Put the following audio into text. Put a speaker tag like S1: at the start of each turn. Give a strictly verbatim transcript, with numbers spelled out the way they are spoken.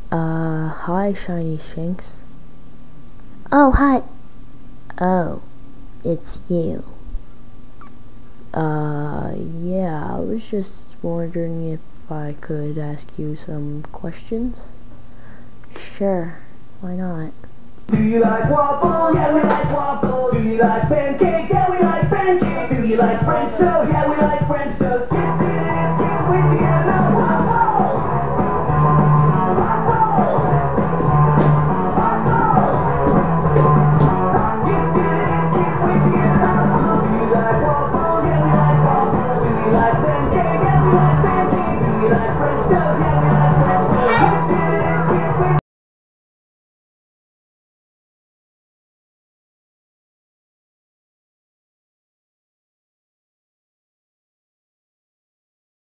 S1: Uh, hi, ShinyShinx. Oh, hi. Oh, it's you. Uh, yeah, I was just wondering if I could ask you some questions. Sure, why not?
S2: Do you like waffles? Yeah, we like waffles. Do you like pancakes? Yeah, we like pancakes. Do you like French toast? Yeah, we like French toast.